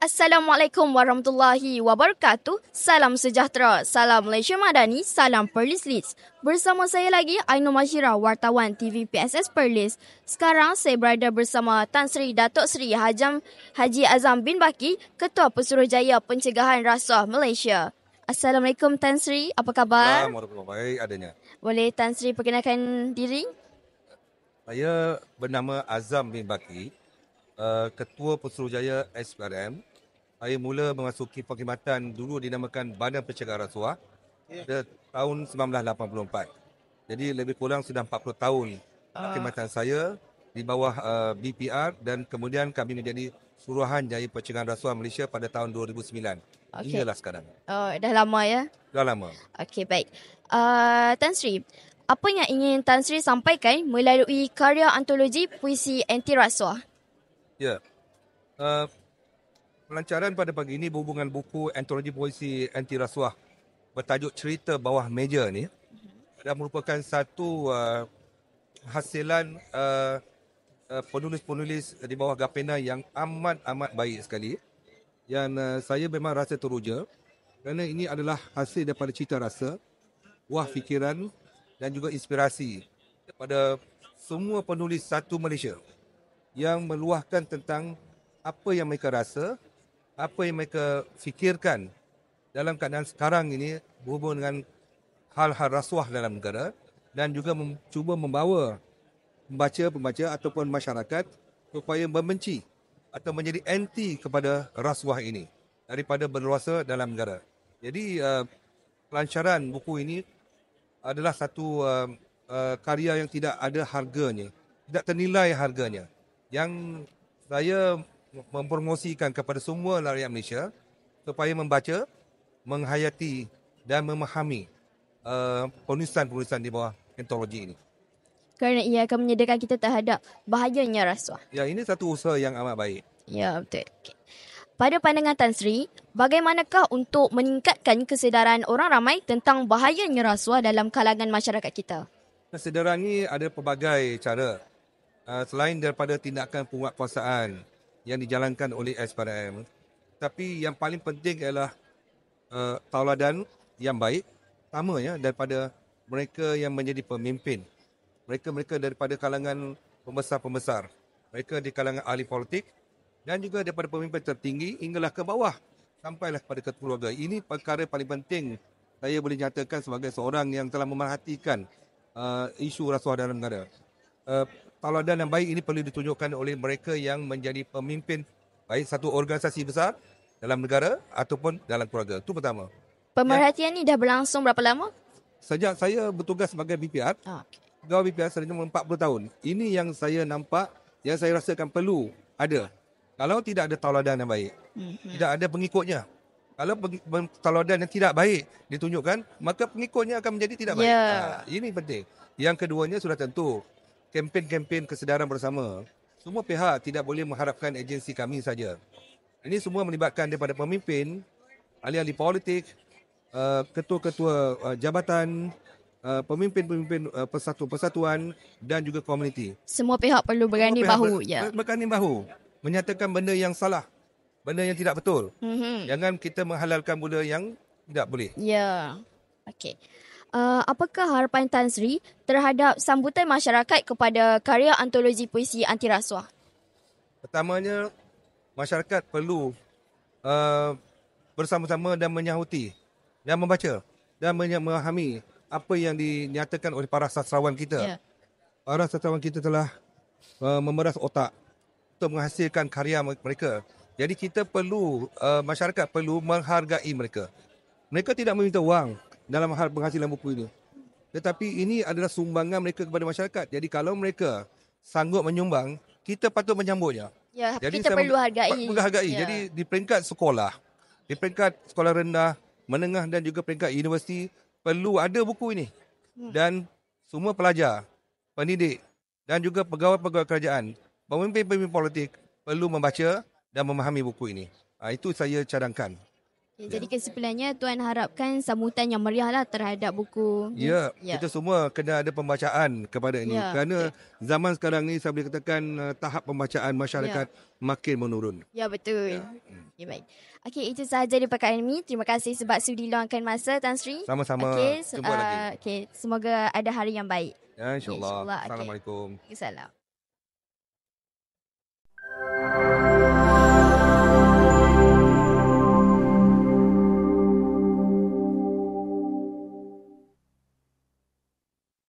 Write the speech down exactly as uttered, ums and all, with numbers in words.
Assalamualaikum warahmatullahi wabarakatuh. Salam sejahtera, salam Malaysia Madani, salam Perlis Leeds. Bersama saya lagi Ainul Mashira, wartawan T V P S S Perlis. Sekarang saya berada bersama Tan Sri Datuk Seri Hajam Haji Azam bin Baki, Ketua Pesuruhjaya Pencegahan Rasuah Malaysia. Assalamualaikum Tan Sri, apa khabar? Assalamualaikum, baik adanya. Boleh Tan Sri perkenalkan diri? Saya bernama Azam bin Baki, uh, Ketua Pesuruhjaya S P R M. Saya mula memasuki perkhidmatan dulu dinamakan Badan Pencegahan Rasuah pada tahun seribu sembilan ratus lapan puluh empat. Jadi lebih kurang sudah empat puluh tahun perkhidmatan saya di bawah uh, B P R dan kemudian kami menjadi Suruhanjaya Pencegahan Rasuah Malaysia pada tahun dua ribu sembilan. Okay. Hinggalah sekarang. Oh, dah lama ya? Dah lama. Okey, baik. Uh, Tan Sri, apa yang ingin Tan Sri sampaikan melalui karya antologi puisi anti rasuah? Ya. Uh, Pelancaran pada pagi ini berhubungan buku antologi puisi anti rasuah bertajuk Cerita Bawah Meja ni dan merupakan satu uh, hasilan uh, uh, penulis-penulis di bawah Gapena yang amat-amat baik sekali. Yang uh, saya memang rasa teruja kerana ini adalah hasil daripada cita rasa, buah fikiran dan juga inspirasi daripada semua penulis satu Malaysia yang meluahkan tentang apa yang mereka rasa, apa yang mereka fikirkan dalam keadaan sekarang ini berhubung dengan hal-hal rasuah dalam negara dan juga mem- cuba membawa pembaca-pembaca ataupun masyarakat supaya membenci atau menjadi anti kepada rasuah ini daripada berluasa dalam negara. Jadi uh, pelancaran buku ini adalah satu uh, uh, karya yang tidak ada harganya, tidak ternilai harganya, yang saya mempromosikan kepada semua rakyat Malaysia supaya membaca, menghayati dan memahami uh, penulisan-penulisan di bawah antologi ini. Kerana ia akan menyediakan kita terhadap bahayanya rasuah. Ya, ini satu usaha yang amat baik. Ya, betul. Okay. Pada pandangan Tan Sri, bagaimanakah untuk meningkatkan kesedaran orang ramai tentang bahayanya rasuah dalam kalangan masyarakat kita? Kesedaran ini ada pelbagai cara. Uh, selain daripada tindakan penguatkuasaan yang dijalankan oleh S P R M. Tapi yang paling penting adalah uh, tauladan yang baik. Pertamanya daripada mereka yang menjadi pemimpin. Mereka-mereka daripada kalangan pembesar-pembesar. Mereka di kalangan ahli politik dan juga daripada pemimpin tertinggi hinggalah ke bawah. Sampailah kepada keluarga. Ini perkara paling penting saya boleh nyatakan sebagai seorang yang telah memerhatikan uh, isu rasuah dalam negara. Uh, Tauladan yang baik ini perlu ditunjukkan oleh mereka yang menjadi pemimpin baik satu organisasi besar dalam negara ataupun dalam keluarga. Itu pertama. Pemerhatian ya. Ini dah berlangsung berapa lama? Sejak saya bertugas sebagai B P R, oh, okay. Pegawai B P R selama empat puluh tahun. Ini yang saya nampak, yang saya rasakan perlu ada. Kalau tidak ada tauladan yang baik, mm-hmm. tidak ada pengikutnya. Kalau tauladan yang tidak baik ditunjukkan, maka pengikutnya akan menjadi tidak baik. Yeah. Ha, ini penting. Yang keduanya sudah tentu. Kempen-kempen kesedaran bersama. Semua pihak tidak boleh mengharapkan agensi kami saja. Ini semua melibatkan daripada pemimpin, ahli-ahli politik, uh, ketua-ketua uh, jabatan, uh, pemimpin-pemimpin uh, persatuan-persatuan dan juga komuniti. Semua pihak perlu berganding bahu. Ber- ya. Berganding bahu. Menyatakan benda yang salah, benda yang tidak betul. Mm-hmm. Jangan kita menghalalkan benda yang tidak boleh. Ya, okey. Uh, apakah harapan Tan Sri terhadap sambutan masyarakat kepada karya antologi puisi anti rasuah? Pertamanya, masyarakat perlu uh, bersama-sama dan menyahuti dan membaca dan memahami apa yang dinyatakan oleh para sastrawan kita. Yeah. Para sastrawan kita telah uh, memeras otak untuk menghasilkan karya mereka. Jadi kita perlu, uh, masyarakat perlu menghargai mereka. Mereka tidak meminta wang dalam hal penghasilan buku ini. Tetapi ini adalah sumbangan mereka kepada masyarakat. Jadi kalau mereka sanggup menyumbang, kita patut menyambutnya. Ya, jadi kita perlu hargai. Menghargai. Ya. Jadi di peringkat sekolah, di peringkat sekolah rendah, menengah dan juga peringkat universiti, perlu ada buku ini. Hmm. Dan semua pelajar, pendidik dan juga pegawai-pegawai kerajaan, pemimpin-pemimpin politik perlu membaca dan memahami buku ini. Ha, itu saya cadangkan. Okay, jadi kesimpulannya Tuan harapkan sambutan yang meriah lah terhadap buku ni. Ya, ya, kita semua kena ada pembacaan kepada ini. Ya, Kerana betul. zaman sekarang ni saya boleh katakan uh, tahap pembacaan masyarakat ya. makin menurun. Ya, betul. Ya. Okay, baik. Okey, itu sahaja di pekan ini. Terima kasih sebab sudi luangkan masa, Tan Sri. Sama-sama. Okey, Jumpa uh, lagi. Okay, semoga ada hari yang baik. Ya, insyaAllah. InsyaAllah. Assalamualaikum. Okay. Salam.